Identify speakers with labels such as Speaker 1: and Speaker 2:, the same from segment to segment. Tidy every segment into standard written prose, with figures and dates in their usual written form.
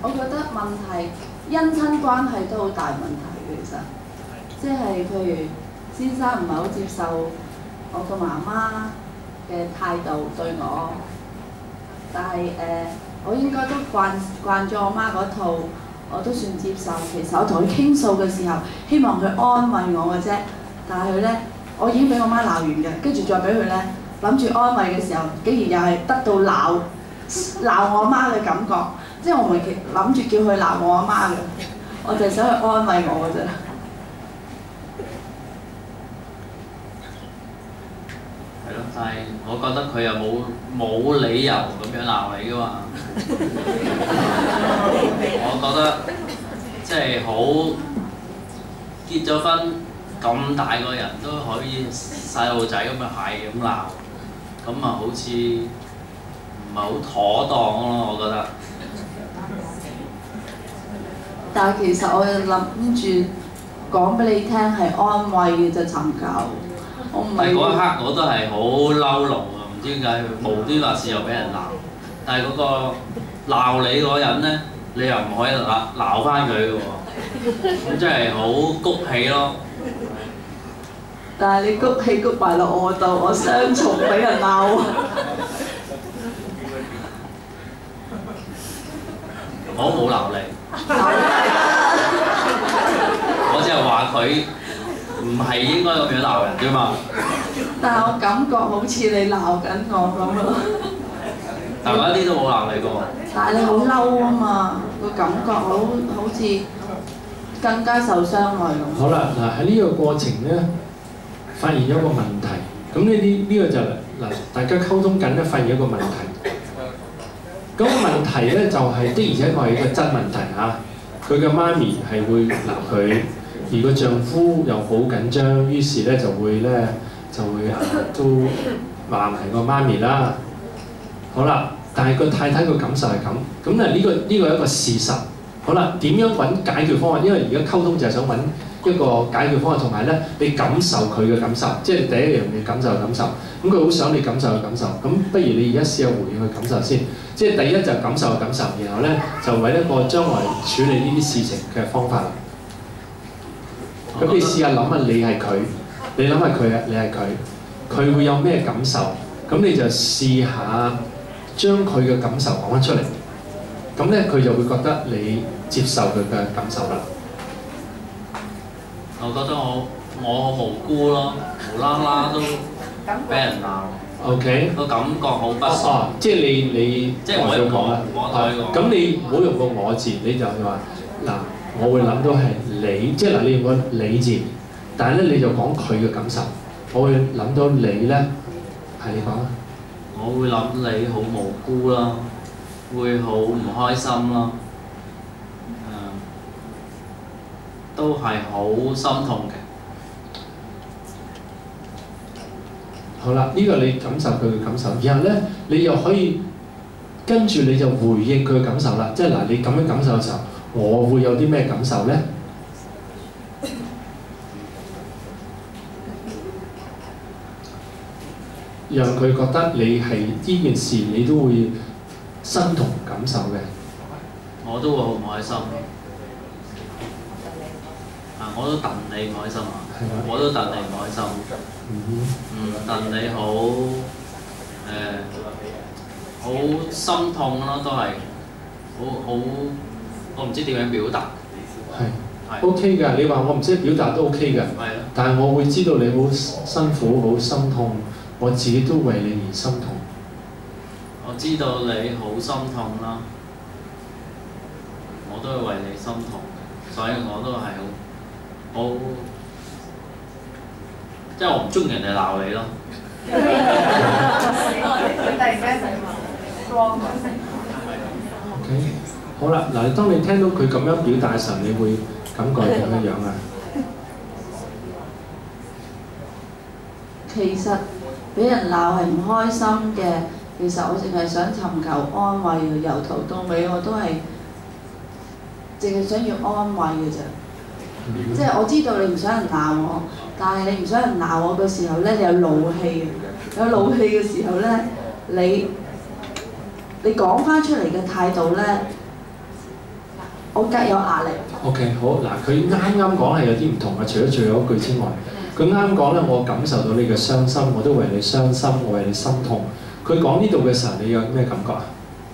Speaker 1: 我覺得問題姻親關係都好大問題嘅，其實，即係譬如先生唔係好接受我個媽媽嘅態度對我，但係我應該都慣咗我媽嗰套，我都算接受。其實我同佢傾訴嘅時候，希望佢安慰我嘅啫，但係佢咧，我已經俾我媽鬧完嘅，跟住再俾佢咧諗住安慰嘅時候，竟然又係得到鬧我媽嘅感覺。即係我唔係諗住叫佢鬧我阿媽嘅，我就係想去安慰我嘅啫。
Speaker 2: 係咯，但係我覺得佢又冇理由咁樣鬧你噶嘛。我覺得即係好結咗婚咁大個人都可以細路仔咁樣係咁鬧，咁啊好似唔係好妥當咯，我覺得。
Speaker 1: 但係其實我諗住講俾你聽係安慰嘅啫，尋求。我唔係。
Speaker 2: 嗰一刻我都係好嬲怒啊！唔知點解無端白事又俾人鬧，但係嗰個鬧你嗰人咧，你又唔可以鬧翻佢嘅喎，咁真係好谷氣咯。
Speaker 1: 但係你谷氣谷埋落我度，我雙重俾人鬧啊！
Speaker 2: 我冇鬧你。我只係話佢唔係應該咁樣鬧人啫嘛。
Speaker 1: 但係我感覺好似你鬧緊我咁咯。
Speaker 2: 但我一啲都冇鬧你過。
Speaker 1: 但係你好嬲啊嘛，個感覺好似更加受傷害咁。
Speaker 3: 好啦，嗱喺呢個過程咧，發現咗一個問題。咁呢個就嗱，大家溝通緊咧，發現一個問題。咁問題咧就係的而且確係一個真問題嚇。佢嘅媽咪係會鬧佢，而個丈夫又好緊張，於是咧就會都話係個媽咪啦。好啦，但係個太太個感受係咁，咁咧呢個係一個事實。好啦，點樣揾解決方案？因為而家溝通就係想揾一個解決方案，同埋咧你感受佢嘅感受，即係第一樣嘢感受。咁佢好想你感受嘅感受，咁不如你而家試下回應佢感受先。即係第一就感受，然後咧就揾一個將來處理呢啲事情嘅方法啦。咁你試下諗下，你係佢，你諗下佢啊，你係佢，佢會有咩感受？咁你就試下將佢嘅感受講翻出嚟。咁咧佢就會覺得你接受佢嘅感受啦。
Speaker 2: 我覺得我好無辜咯，無啦啦都俾人鬧。OK， 個感覺好不爽。
Speaker 3: 即係你
Speaker 2: 即係我要講啦。
Speaker 3: 咁你唔好用個我字，你就話嗱，我會諗到係你，即係嗱，你用個你字，但係咧你就講佢嘅感受。我會諗到你咧，係你講啊。
Speaker 2: 我會諗你好無辜啦，會好唔開心啦，都係好心痛嘅。
Speaker 3: 好啦，呢個你感受佢嘅感受，然後咧你又可以跟住你就回應佢嘅感受啦。即係嗱，你咁樣感受嘅時候，我會有啲咩感受咧？讓佢覺得你係呢件事，你都會身同感受嘅。
Speaker 2: 我都會好唔開心。我都戥你唔開心啊！我都戥你唔開心。戥你好心痛咯，都係好，我唔知點樣表達。
Speaker 3: 係 OK 㗎，你話我唔識表達都 OK 㗎。但係我會知道你好辛苦、好心痛，我自己都為你而心痛。
Speaker 2: 我知道你好心痛啦，我都係為你心痛，所以我都係好，即係我唔中意人哋鬧你咯。
Speaker 3: OK， 好啦，嗱，當你聽到佢咁樣表達嘅時候，你會感覺點樣樣啊？
Speaker 1: 其實俾人鬧係唔開心嘅，其實我淨係想尋求安慰，由頭到尾我都係淨係想要安慰嘅啫。即係我知道你唔想人鬧我，但係你唔想人鬧我嘅時候咧，你有怒氣嘅，有怒氣嘅時候咧，你講翻出嚟嘅態度咧， 我梗有壓力。
Speaker 3: OK， 好嗱，佢啱啱講係有啲唔同嘅，除咗最後一句之外，佢啱講咧，我感受到你嘅傷心，我都為你傷心，我為你心痛。佢講呢度嘅時候，你有咩感覺啊？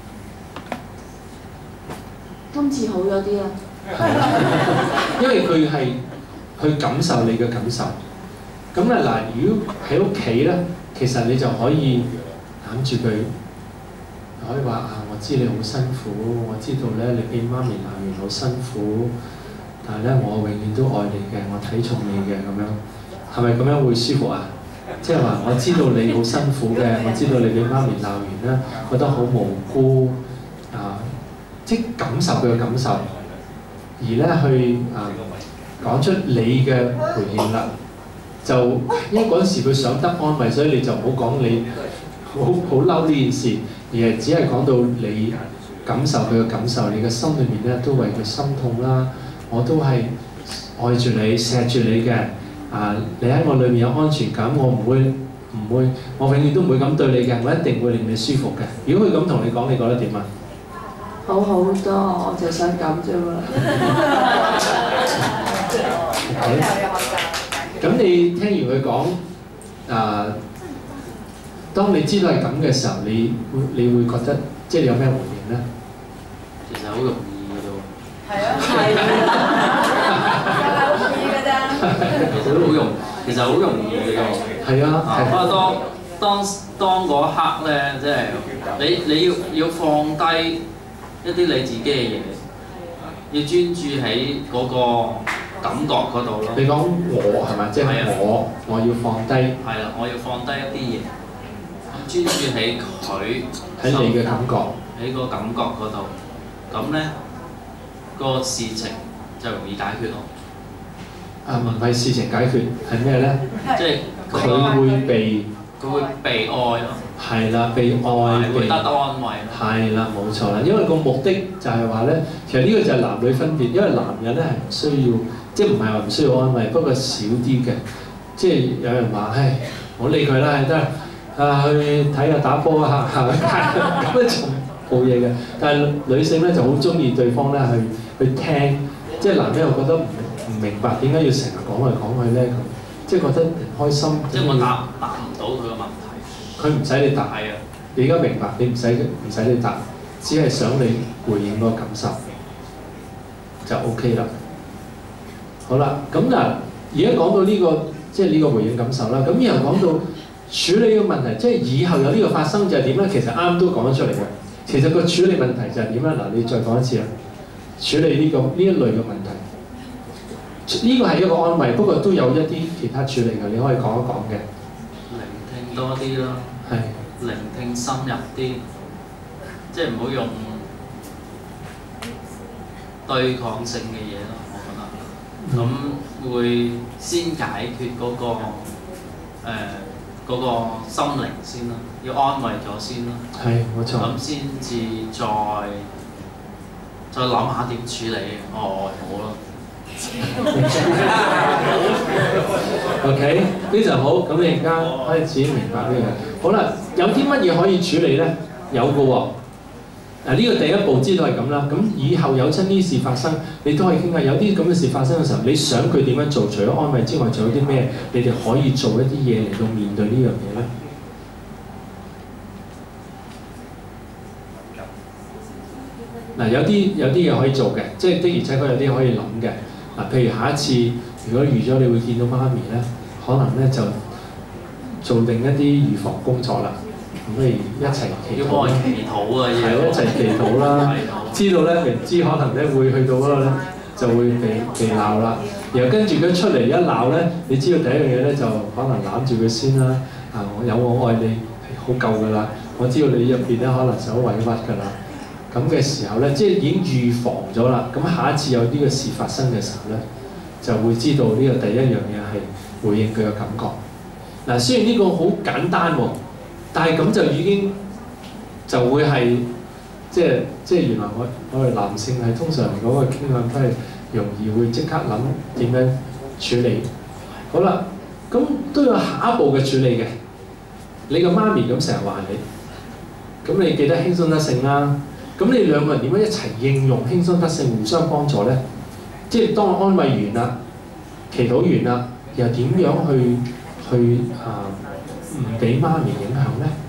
Speaker 1: 今次好咗啲啊！
Speaker 3: 因為佢係去感受你嘅感受。咁咧嗱，如果喺屋企咧，其實你就可以攬住佢，可以話啊，我知你好辛苦，我知道咧你俾媽咪鬧完好辛苦，但係咧我永遠都愛你嘅，我睇重你嘅咁樣，係咪咁樣會舒服啊？即係話我知道你好辛苦嘅，我知道你俾媽咪鬧完咧，覺得好無辜啊，即係感受佢嘅感受，而咧去講出你嘅回應啦。就因為嗰陣時佢想得安慰，所以你就唔好講你好嬲呢件事，而係只係講到你感受佢嘅感受，你嘅心裏面咧都為佢心痛啦。我都係愛住你、錫住你嘅。你喺我裏面有安全感，我唔會，我永遠都唔會咁對你嘅，我一定會令你舒服嘅。如果佢咁同你講，你覺得點啊？
Speaker 1: 好好多，我就想咁啫嘛。
Speaker 3: 咁你聽完佢講，當你知道係咁嘅時候，你會覺得即係你有咩回應咧？
Speaker 2: 其實好容易嘅啫喎。
Speaker 4: 係啊，係好容易嘅啫。
Speaker 2: 其實好容易嘅喎。
Speaker 3: 係啊。
Speaker 2: 不過當嗰一刻咧，即係你要放低一啲你自己嘅嘢，要專注喺嗰個感覺嗰度咯。
Speaker 3: 你講我係咪？即係我要放低。
Speaker 2: 係啦，我要放低一啲嘢，專注喺佢
Speaker 3: 喺你嘅感覺，
Speaker 2: 喺個感覺嗰度，咁咧個事情就容易解決咯。
Speaker 3: 唔係事情解決係咩咧？
Speaker 2: 即係
Speaker 3: 佢會
Speaker 2: 被愛咯。
Speaker 3: 係啦，被愛，
Speaker 2: 會得到安慰。
Speaker 3: 係啦，冇錯啦。因為個目的就係話咧，其實呢個就係男女分別。因為男人咧係唔需要，即係唔係話唔需要安慰，不過少啲嘅。即係有人話，唉，唔好理佢啦，得去睇下打波啊，行下街咁樣仲冇嘢嘅。但係女性咧就好中意對方咧去聽，即係男人又覺得唔明白點解要成日講嚟講去咧咁，即係覺得唔開心。
Speaker 2: 即係我答唔到佢個問題。
Speaker 3: 佢唔使你答
Speaker 2: 係啊，
Speaker 3: 你而家明白，你唔使你答，只係想你回應個感受就 OK 啦。好啦，咁嗱，而家講到呢個即係呢個回應感受啦，咁然後講到處理嘅問題，即係以後有呢個發生就係點咧？其實啱都講咗出嚟嘅。其實個處理問題就係點咧？嗱，你再講一次啦。處理呢一類嘅問題，呢個係一個安慰，不過都有一啲其他處理嘅，你可以講一講嘅。
Speaker 2: 聆聽多啲咯，
Speaker 3: 係
Speaker 2: 聆聽深入啲，即係唔好用對抗性嘅嘢咯，我覺得。咁會先解決嗰個心靈先啦，要安慰咗先啦。
Speaker 3: 係，冇錯。
Speaker 2: 咁先至再諗下點處理。好啦。
Speaker 3: OK， 非常好。咁你而家開始明白呢樣。好啦，有啲乜嘢可以處理咧？有嘅喎。呢個第一步知道係咁啦。咁以後有親呢事發生，你都可以傾下。有啲咁嘅事發生嘅時候，你想佢點樣做？除咗安慰之外，仲有啲咩你哋可以做一啲嘢嚟到面對呢樣嘢咧？嗱，有啲嘢可以做嘅，即係的而且確有啲可以諗嘅。嗱，譬如下一次如果預咗你會見到媽咪咧，可能咧就做定一啲預防工作啦。咁不如一齊祈禱。
Speaker 2: 要幫佢祈禱啊！
Speaker 3: 係一齊祈禱啦。知道咧，明知可能咧會去到嗰度咧，就會被鬧啦。然後跟住佢出嚟一鬧咧，你知道第一樣嘢咧就可能攬住佢先啦。我愛你好夠㗎啦。我知道你入邊咧可能就好委屈㗎啦。咁嘅時候咧，即係已經預防咗啦。咁下一次有呢個事發生嘅時候咧，就會知道呢個第一樣嘢係回應佢嘅感覺。嗱，雖然呢個好簡單喎，但係咁就已經就會係即係原來我哋男性係通常嚟講個傾向都係容易會即刻諗點樣處理。好啦，咁都有下一步嘅處理嘅。你個媽咪咁成日話你，咁你記得輕鬆得勝啦。 咁你兩個人點樣一齊應用輕鬆得勝，互相幫助咧？即係當我安慰完啦、祈禱完啦，又點樣去唔俾媽咪影響咧？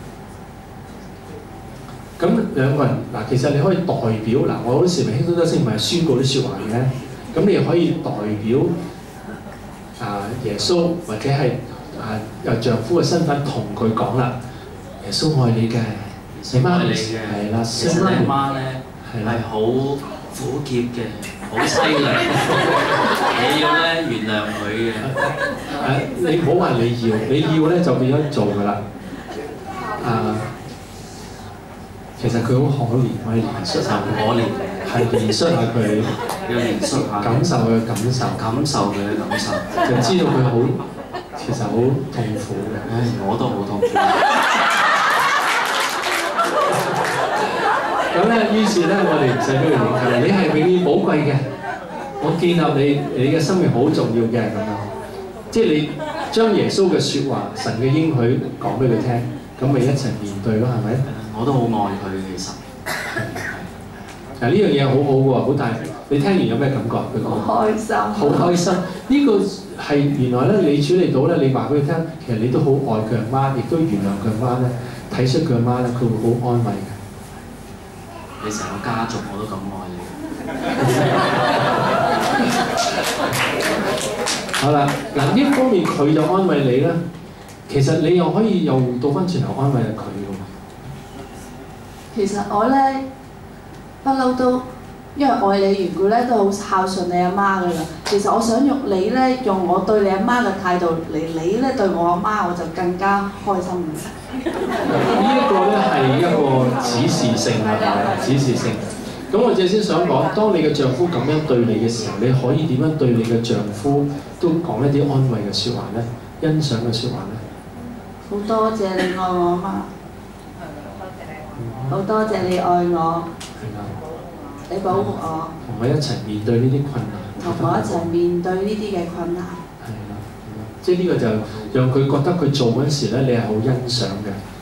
Speaker 3: 咁兩個人嗱，其實你可以代表嗱，我好多時咪輕鬆得勝咪宣告啲説話嘅，咁你又可以代表耶穌或者係丈夫嘅身份同佢講啦，耶穌愛你嘅，你媽咪係啦，
Speaker 2: 其實你媽咧係好苦澀嘅，好犀利，你要咧原諒佢嘅。
Speaker 3: 你唔好話你要咧就變咗做㗎啦。其實佢好可憐，我哋憐恤下佢，係憐恤下佢，
Speaker 2: 要憐恤下，
Speaker 3: 感受佢嘅感受，
Speaker 2: 感受佢嘅感受，
Speaker 3: 就知道佢好，其實好痛苦嘅。
Speaker 2: 唉，我都好痛苦。
Speaker 3: 咁咧，於是咧，我哋唔使俾佢影響，你係永遠寶貴嘅。我建立你嘅生命好重要嘅咁樣，即係你將耶穌嘅説話、神嘅應許講俾佢聽，咁咪一齊面對咯，係咪？
Speaker 2: 我都好愛佢其實。
Speaker 3: 嗱呢樣嘢好好喎，好大。你聽完有咩感覺？佢講
Speaker 1: 好開心，
Speaker 3: 好開心。呢個係原來咧，你處理到咧，你話俾佢聽，其實你都好愛佢阿媽，亦都原諒佢阿媽咧，睇出佢阿媽咧，佢會好安慰嘅。
Speaker 2: 你成個家族我都咁愛你。
Speaker 3: 好啦，嗱呢方面佢就安慰你啦，其實你又可以又倒翻轉頭安慰下佢喎。
Speaker 1: 其實我咧不嬲都，因為愛你緣故咧，都好孝順你阿媽噶啦。其實我想用你咧，用我對你阿媽嘅態度嚟，你咧對我阿媽，我就更加開心嘅。
Speaker 3: 呢一個咧係一個指示性嘅，指示性。咁我正先想講，當你嘅丈夫咁樣對你嘅時候，你可以點樣對你嘅丈夫都講一啲安慰嘅説話咧，欣賞嘅説話咧？
Speaker 1: 好多謝你愛我媽，好多謝你愛我，你保護我，
Speaker 3: 同我一齊面對呢啲困難，
Speaker 1: 同我一齊面對呢啲嘅困難。
Speaker 3: 係啦，即係呢個就讓佢覺得佢做嗰陣時咧，你係好欣賞嘅。